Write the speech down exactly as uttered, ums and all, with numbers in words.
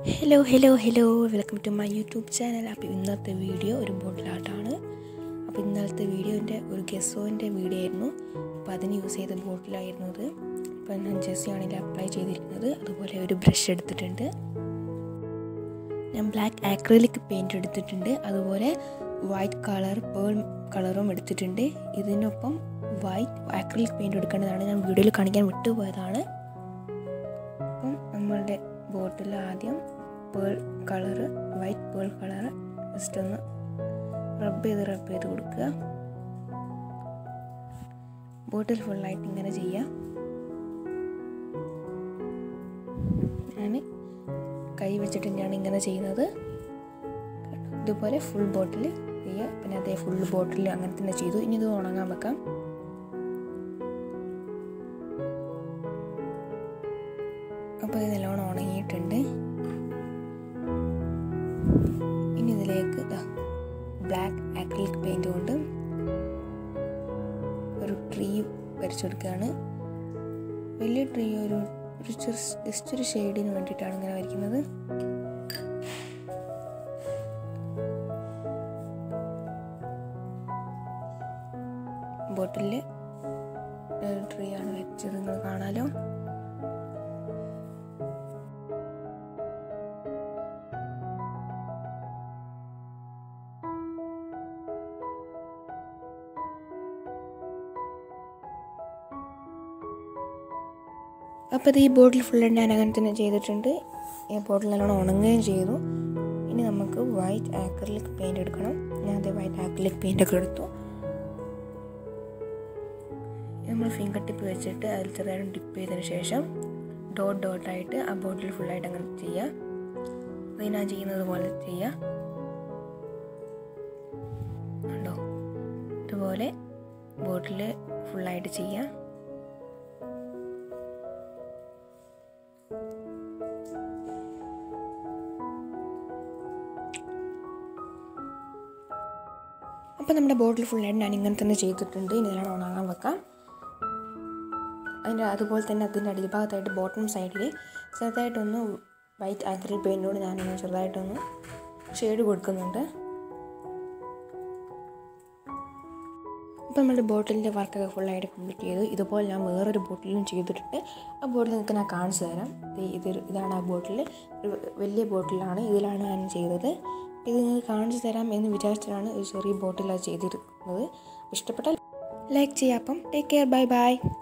Hello, hello, hello. Welcome to my YouTube channel. അപ്പോൾ ഇന്നത്തെ video ഒരു ബോട്ടിൽ ആർട്ടാണ്. അപ്പോൾ ഇന്നത്തെ വീഡിയോൻ്റെ ഒരു ഗെസ്സോൻ്റെ വീഡിയോ ആയിരുന്നു. അപ്പോൾ അതിന് യൂസ് ചെയ്ത ബോട്ടിലായിരുന്നു അത്. അപ്പോൾ ഞാൻ ജസ്റ്റ് ആണെങ്കിൽ അപ്ലൈ ചെയ്തിരിക്കുന്നത്. അതുപോലെ ഒരു ബ്രഷ് എടുത്തിട്ടുണ്ട്. ഞാൻ ബ്ലാക്ക് ആക്രിലിക് പെയിൻറ്റ് എടുത്തിട്ടുണ്ട്. അതുപോലെ വൈറ്റ് കളർ പേൾ കളറും എടുത്തിട്ടുണ്ട്. ഇതിനൊപ്പം വൈറ്റ് ആക്രിലിക് പെയിൻറ്റ് എടുക്കേണ്ടതാണ്. ഞാൻ വീഡിയോയിൽ കാണിക്കാൻ വിട്ടുപോയതാണ്. അപ്പം നമ്മളുടെ ബോട്ടിൽ ആദ്യം pearl colour white pearl colour just ഒന്ന് റബ്ബ് ചെയ്ത് റബ്ബ് ചെയ്ത് കൊടുക്കുക. ബോട്ടിൽ ഫുള്ളായിട്ട് ഇങ്ങനെ ചെയ്യുക. ഞാൻ കൈ വെച്ചിട്ട് തന്നെയാണ് ഇങ്ങനെ ചെയ്യുന്നത്. ഇതുപോലെ ഫുൾ ബോട്ടിൽ ചെയ്യുക. പിന്നെ അതേ ഫുൾ ബോട്ടിൽ അങ്ങനെ തന്നെ ചെയ്തു. ഇനി ഇത് ഉണങ്ങാൻ വെക്കാം. അപ്പോൾ ഇത് നല്ലോണം ഉണങ്ങിയിട്ടുണ്ട്. ഇനി ഇതിലേക്ക് ബ്ലാക്ക് ആക്രിലിക് പെയിൻറ് കൊണ്ട് ഒരു ട്രീ വരച്ചെടുക്കുകയാണ്. വലിയ ട്രീ ഒരു ഒരു ജസ്റ്റ് ഒരു ഷെയ്ഡിന് വേണ്ടിയിട്ടാണ് ഇങ്ങനെ വരയ്ക്കുന്നത്. ബോട്ടിൽ ട്രീ ആണ് വരച്ചത്, നിങ്ങൾ കാണാലോ. അപ്പോൾ ഈ ബോട്ടിൽ ഫുള്ള് ഞാൻ അങ്ങനെ തന്നെ ചെയ്തിട്ടുണ്ട്. ഈ ബോട്ടിൽ നല്ലോണം ഉണങ്ങുകയും ചെയ്തു. ഇനി നമുക്ക് വൈറ്റ് ആക്രിലിക് പെയിൻറ് എടുക്കണം. ഞാൻ അതേ വൈറ്റ് ആക്രിലിക് പെയിൻ്റ് ഒക്കെ എടുത്തു. നമ്മൾ ഫിംഗർ ടിപ്പ് വെച്ചിട്ട് അതിൽ ചെറുതായിട്ട് ഡിപ്പ് ചെയ്തതിന് ശേഷം ഡോട്ട് ഡോട്ടായിട്ട് ആ ബോട്ടിൽ ഫുള്ളായിട്ട് അങ്ങനെ ചെയ്യുക. അത് ഞാൻ ചെയ്യുന്നത് പോലെ ചെയ്യുക. ഉണ്ടോ, ഇതുപോലെ ബോട്ടിൽ ഫുള്ളായിട്ട് ചെയ്യുക. അപ്പോൾ നമ്മുടെ ബോട്ടിൽ ഫുള്ളായിട്ട് ഞാൻ ഇങ്ങനെ തന്നെ ചെയ്തിട്ടുണ്ട്. ഇനി ഇതിലാണ് ഉണങ്ങാൻ വെക്കാം. അതിൻ്റെ അതുപോലെ തന്നെ അതിൻ്റെ അടിഭാഗത്തായിട്ട് ബോട്ടം സൈഡിൽ ചെറുതായിട്ടൊന്ന് വൈറ്റ് ആക്രിലിക് പെയിൻറ്റോട് ഞാനൊന്ന് ചെറുതായിട്ടൊന്ന് ഷെയ്ഡ് കൊടുക്കുന്നുണ്ട്. അപ്പോൾ നമ്മുടെ ബോട്ടിലിൻ്റെ വർക്കൊക്കെ ഫുള്ളായിട്ട് കംപ്ലീറ്റ് ചെയ്തു. ഇതുപോലെ ഞാൻ വേറൊരു ബോട്ടിലും ചെയ്തിട്ടുണ്ട്. ആ ബോട്ടിൽ നിങ്ങൾക്ക് ഞാൻ കാണിച്ചു തരാം. ഇത് ഇതാണ് ആ ബോട്ടിൽ, ഒരു വലിയ ബോട്ടിലാണ്. ഇതിലാണ് ഞാൻ ചെയ്തത്. ഇത് നിങ്ങൾക്ക് കാണിച്ചു തരാം എന്ന് വിചാരിച്ചിട്ടാണ് ഒരു ചെറിയ ബോട്ടിലാണ് ചെയ്തിരിക്കുന്നത്. ഇഷ്ടപ്പെട്ടാൽ ലൈക്ക് ചെയ്യാം. അപ്പം ടേക്ക് കെയർ, ബൈ ബൈ.